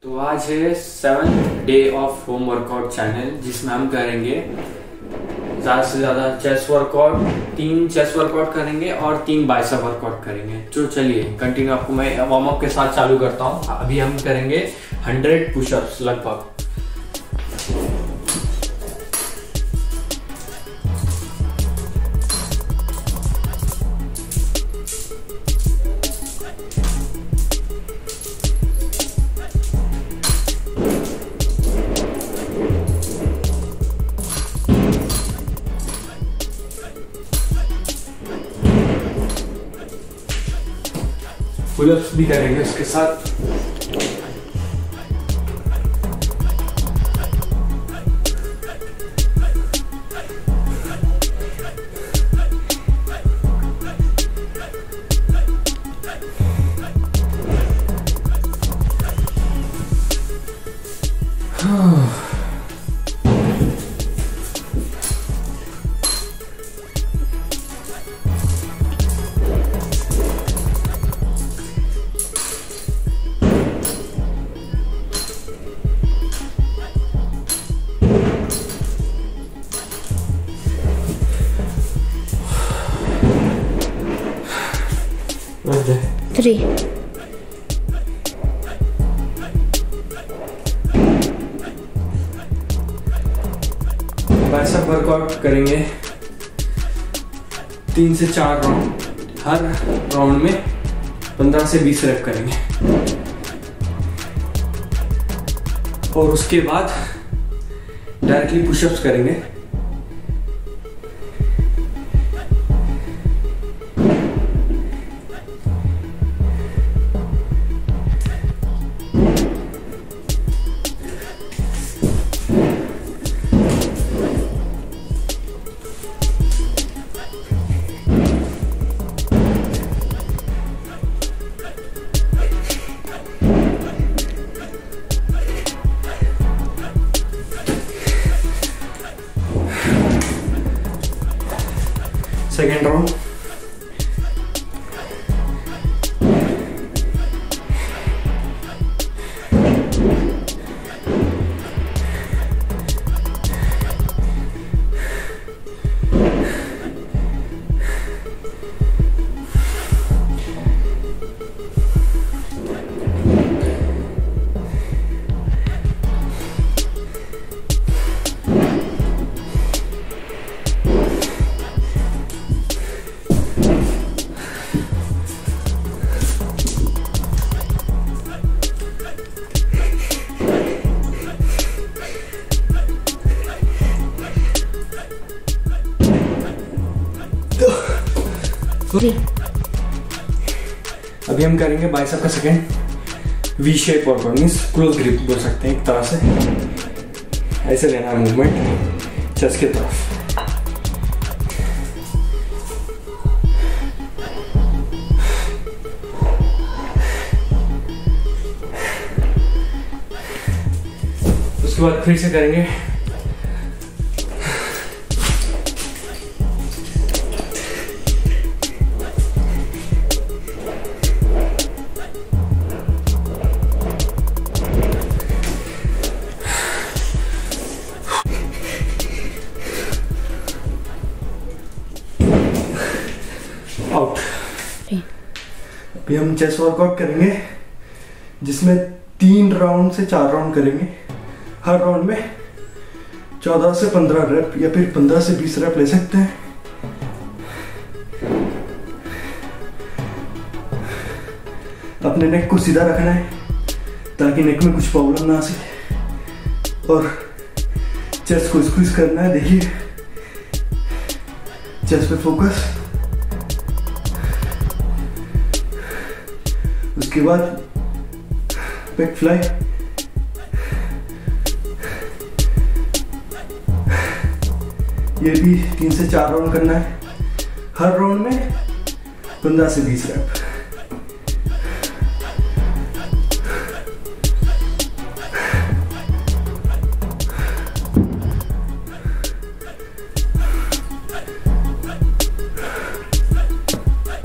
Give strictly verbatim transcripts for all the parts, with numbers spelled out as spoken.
तो आज है seven day of home workout channel, जिसमें हम करेंगे ज़्यादा से ज़्यादा चेस्ट वर्कआउट, तीन चेस्ट वर्कआउट करेंगे और तीन बाइसेप वर्कआउट करेंगे। तो चलिए कंटिन्यू आपको मैं वार्म अप के साथ चालू करता हूँ। अभी हम करेंगे हंड्रेड पुशअप्स लगभग। पुलअप्स भी करेंगे उसके साथ। थ्री बाइसेप वर्कआउट करेंगे तीन से चार राउंड, हर राउंड में पंद्रह से बीस रेप करेंगे और उसके बाद डायरेक्टली पुशअप्स करेंगे। सेकेंड राउंड अभी हम करेंगे बाइसेप का second V shape workout, means close grip बोल सकते हैं एक तरह से। ऐसे लेना है मूवमेंट चेस्ट की तरफ। उसके बाद फिर से करेंगे आउट। अभी हम चेस्ट वर्कआउट करेंगे जिसमें तीन राउंड से चार राउंड करेंगे। हर राउंड में चौदह से पंद्रह रेप या फिर पंद्रह से बीस रेप ले सकते हैं। अपने नेक को सीधा रखना है ताकि नेक में कुछ प्रॉब्लम ना आ सके और चेस्ट को स्क्वीज करना है। देखिए चेस्ट पे फोकस। उसके बाद बैक फ्लाई, ये भी तीन से चार राउंड करना है। हर राउंड में पंद्रह से बीस रेप।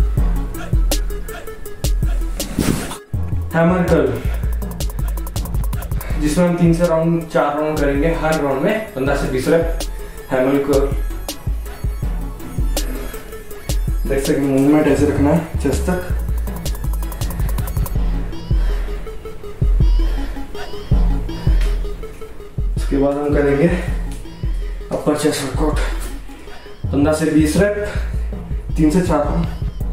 Hammer curl. जिसमें हम तीन से राउंड चार राउंड करेंगे। हर राउंड में पंद्रह से बीस रेप हैमर को देख सकते मूवमेंट ऐसे रखना है चेस्ट तक। उसके बाद हम करेंगे अपर चेस्ट वर्कआउट पंद्रह से बीस रेप तीन से चार राउंड।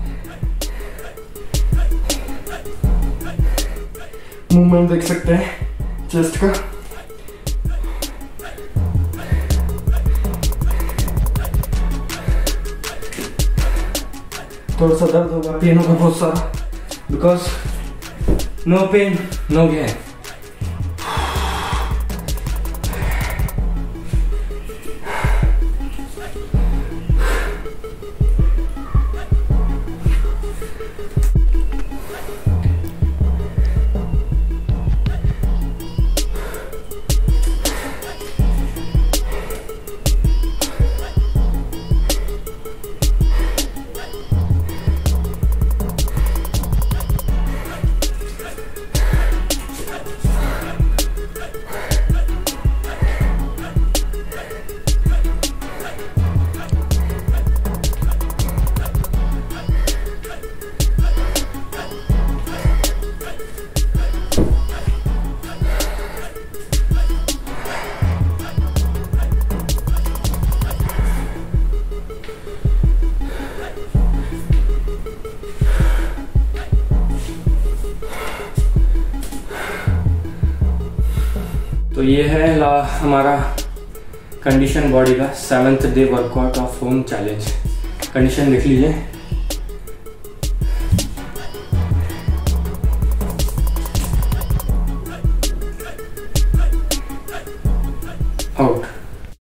मूवमेंट देख सकते हैं चेस्ट का। थोड़ा सा दर्द होगा, पेन होगा बहुत सारा, because no pain no gain. तो ये है ला हमारा कंडीशन बॉडी का seventh day workout of home challenge. Condition देख लीजिए।